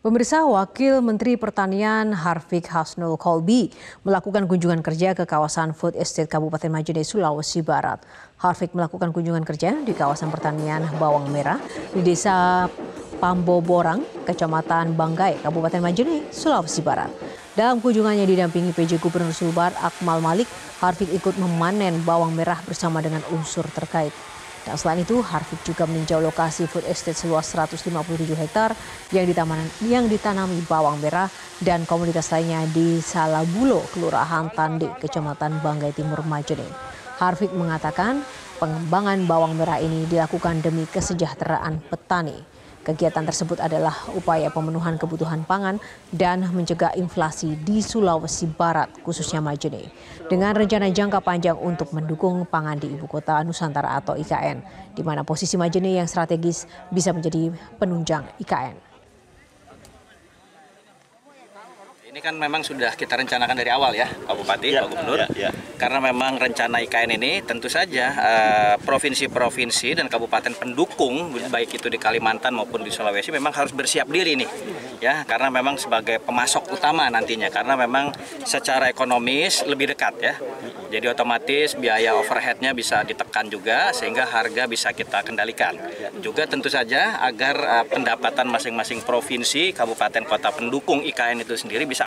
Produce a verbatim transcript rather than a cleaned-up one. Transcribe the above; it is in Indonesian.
Pemirsa, Wakil Menteri Pertanian Harfiq Hasnul Kolbi melakukan kunjungan kerja ke kawasan Food Estate Kabupaten Majene, Sulawesi Barat. Harfiq melakukan kunjungan kerja di kawasan pertanian bawang merah di Desa Pamboborang, Kecamatan Banggai, Kabupaten Majene, Sulawesi Barat. Dalam kunjungannya didampingi P J Gubernur Sulbar Akmal Malik, Harfiq ikut memanen bawang merah bersama dengan unsur terkait. Dan selain itu, Harfiq juga meninjau lokasi food estate seluas seratus lima puluh tujuh hektar yang, yang ditanami bawang merah dan komunitas lainnya di Salabulo, Kelurahan Tande, Kecamatan Banggai Timur, Majene. Harfiq mengatakan pengembangan bawang merah ini dilakukan demi kesejahteraan petani. Kegiatan tersebut adalah upaya pemenuhan kebutuhan pangan dan mencegah inflasi di Sulawesi Barat, khususnya Majene, dengan rencana jangka panjang untuk mendukung pangan di Ibu Kota Nusantara atau I K N, di mana posisi Majene yang strategis bisa menjadi penunjang I K N. Ini kan memang sudah kita rencanakan dari awal ya, Pak Bupati, ya, Pak Gubernur. Ya, ya. Karena memang rencana I K N ini tentu saja provinsi-provinsi uh, dan kabupaten pendukung, ya, baik itu di Kalimantan maupun di Sulawesi, memang harus bersiap diri nih, ya, karena memang sebagai pemasok utama nantinya, karena memang secara ekonomis lebih dekat ya. Jadi otomatis biaya overheadnya bisa ditekan juga sehingga harga bisa kita kendalikan. Juga tentu saja agar uh, pendapatan masing-masing provinsi, kabupaten, kota pendukung I K N itu sendiri bisa